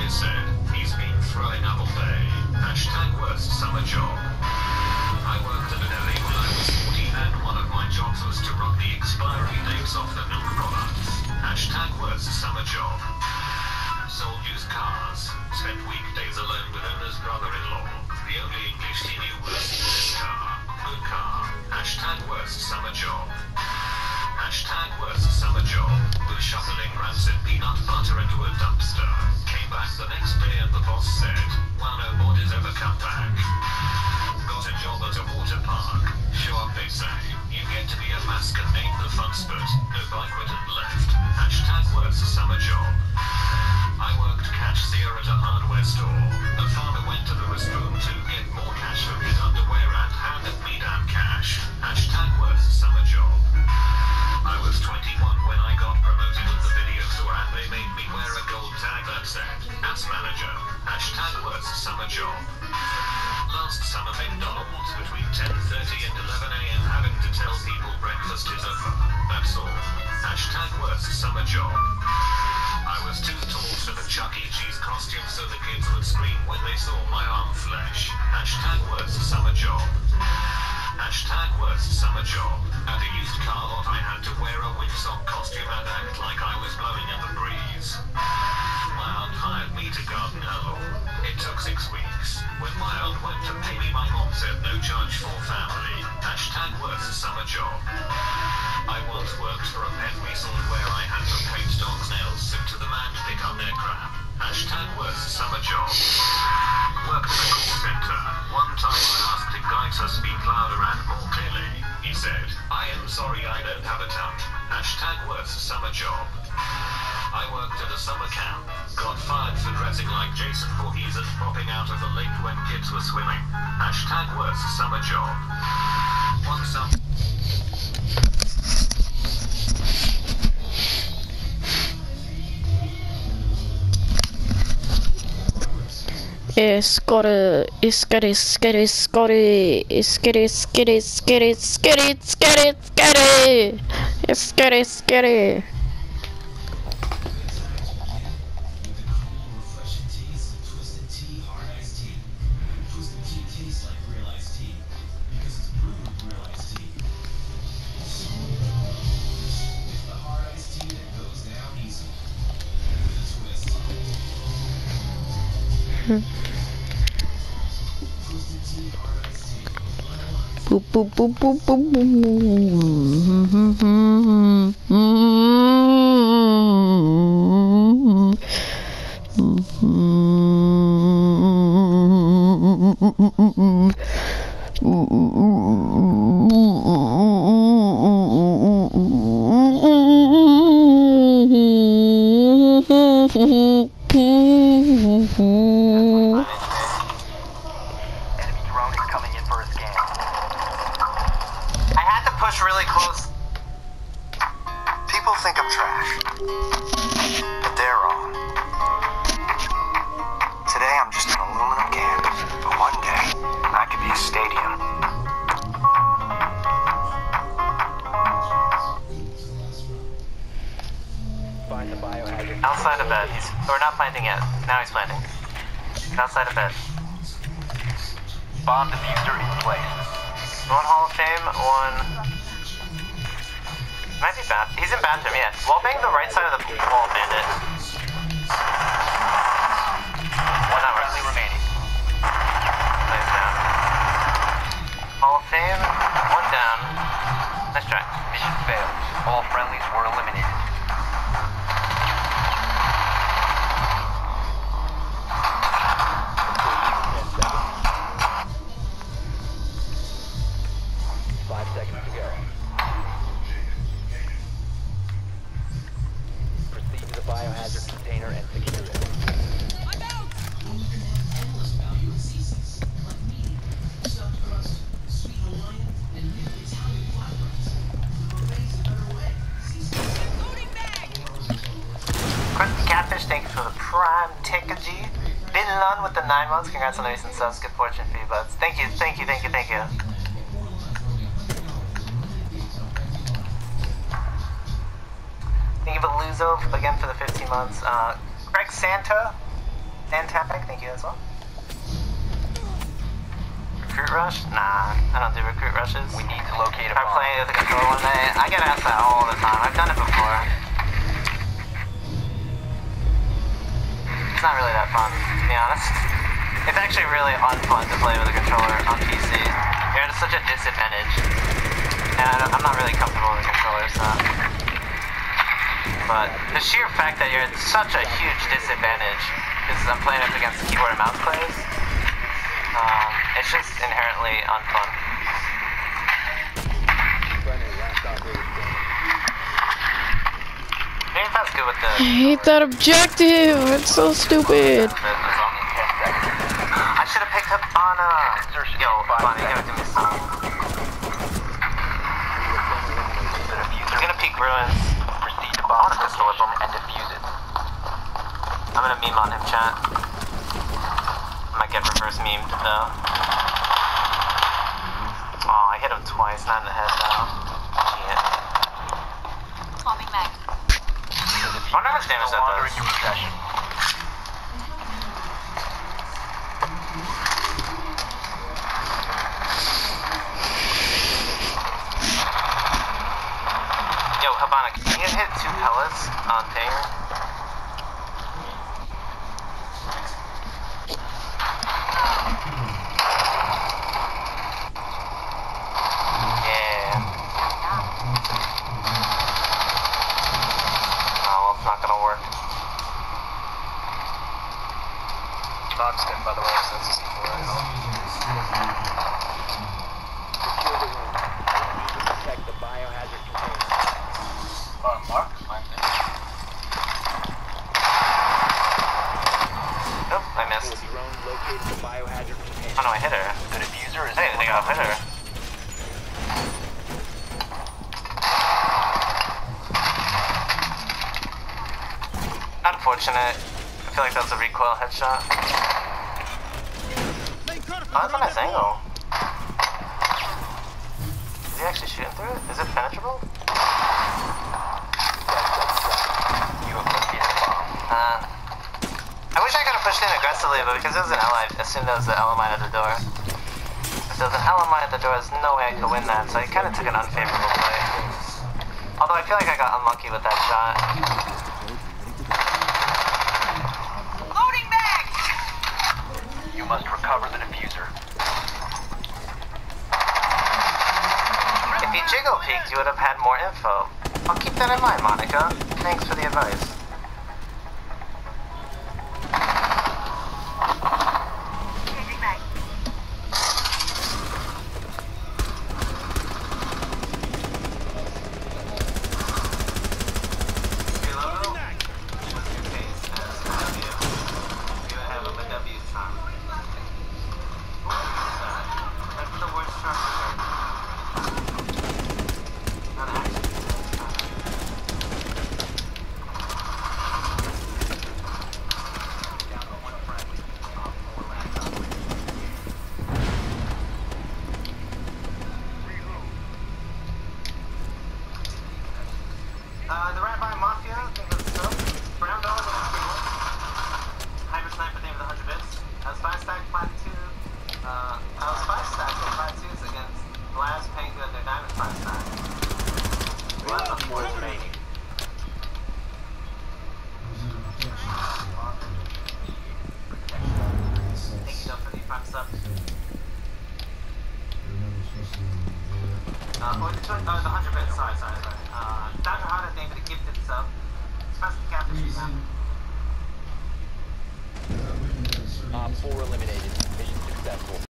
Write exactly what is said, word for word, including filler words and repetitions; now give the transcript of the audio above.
it said, he's been throwing up all day. Hashtag worst summer job. I worked at a deli when I was fourteen and one of my jobs was to rub the expiry dates off the milk products. Hashtag worst summer job. Sold used cars. Spent weekdays alone with owner's brother-in-law. The only English he knew was this car. Good car. Hashtag worst summer job. Hashtag worst summer job. Was shuffling rancid peanut butter into a dumpster. Came back the next day and the boss said, well, no body's ever come back. Got a job at a water park. Show up, they say. You get to be a mask and name the fun spurt. No bike quit and left. Hashtag worst summer job. I worked cashier at a hardware store. A farmer went to the restroom to get more cash for his underwear and handed me damn cash. Hashtag worst summer job. I was twenty-one when I got promoted at the video store and they made me wear a gold tag that said, ass manager. Hashtag worst summer job. Last summer McDonald's between ten thirty and eleven a m having to tell people breakfast is over. That's all. Hashtag worst summer job. I was too tall for the Chuck E. Cheese costume so the kids would scream when they saw my arm flesh. Hashtag worst summer job. Hashtag worst summer job. At a used car lot I had to wear a windsock costume and act like I was blowing in the breeze. My aunt hired me to garden her lawn. It took six weeks. When my aunt went to pay me, my mom said no charge for family. Hashtag worst summer job. I once worked for a pet resort where I had to paint dogs' nails so to the man to pick up their crap. Hashtag worst summer job. Worked in a call center. One time I asked a guy to speak louder and more clearly. He said, I am sorry I don't have a tongue. Hashtag worst summer job. I worked at a summer camp. Got fired for dressing like Jason Voorhees and popping out of the lake when kids were swimming. Hashtag worst summer job. One summer... Skitty, skitty, skitty, skitty, skitty, skitty, skitty, skitty, skitty, skitty, skitty, skitty. Boop boop boop boop boop really close. People think I'm trash, but they're wrong. Today I'm just an aluminum can, but one day I could be a stadium. Find the biohazard. Outside of bed. He's, or not planting yet. Now he's planting. Outside of bed. Bomb diffuser in place. One Hall of Fame, one... Might be bath. He's in bathroom, yeah. Wallbang the right side of the wall, bandit. One friendly remaining. Nice down. Hall of Fame, one down. Nice try. Mission failed. All friendlies were eliminated. Five seconds to go. Proceed to the biohazard container and secure it. Crusty Catfish, thank you for the prime ticker G. Bin Lun with the nine months, congrats on the recent subs, good fortune for you buds. Thank you, thank you, thank you, thank you. Thank you, Beluzo, again for the fifteen months. Uh, Greg Santa, And Tapic, thank you as well. Recruit rush? Nah, I don't do recruit rushes. We need to locate a I'm bomb. playing with the controller one day. I get asked that all the time. I've done it before. It's not really that fun, to be honest. It's actually really unfun to play with a controller on P C. You're at such a disadvantage. And I don't, I'm not really comfortable with the controller, so... But the sheer fact that you're at such a huge disadvantage, because I'm playing up against keyboard and mouse players, um, it's just inherently unfun. Maybe if I was good with the... I hate that objective. It's so stupid. I should have picked up Anna. Yo, Bonnie, you gotta do me some. He's gonna peek ruins. Proceed to I bomb want a pistol with him. and defuse it. I'm gonna meme on him, chat. I might get reverse memed though. Oh, I hit him twice, not in the head though. Shit. Swapping mag. I wonder how much damage that Longer in your does. possession. Yo, Habana, can you hit two pellets on ping? Yeah. Oh, well, it's not gonna work. Boxed in, by the way, so that's a C four, I hope. Secure the room. We need to protect the biohazard container. Oh, Mark? Mark there. Nope, I missed. The drone located the biohazard container. Oh no, I hit her. The diffuser is I didn't think I hit her. Unfortunate. I feel like that was a recoil headshot. Oh, that's a nice angle. Is he actually shooting through it? Is it penetrable? You have located a bomb. Uh, I wish I could have pushed in aggressively, but because it was an L, I assumed there was an L M I at the door. If there was an L M I at the door, there's no way I could win that, so I kind of took an unfavorable play. Although I feel like I got unlucky with that shot. Loading mag! You must recover the diffuser. If you jiggle peeked, you would have had more info. I'll keep that in mind, Monica. Thanks for the advice. Changing mag. Reload. What's your case? That's a W. You have a W time. That's the worst structure. Not actually. Uh, the Rabbi Mafia, I think it was dope. Brown Dog, I think it was. Hyper Sniper thing with one hundred bits. I was five stack plat two. Uh, I was five stack with plat twos against Blast, Penguin, and their diamond five stack. One more remaining. Thank you, Doug, for the prime sub. Uh, or the, uh, the one hundred bits, sorry, sorry, sorry. Uh, Doctor Hada, thank you for the gifted sub. Special captain, man. Op four eliminated. Mission successful.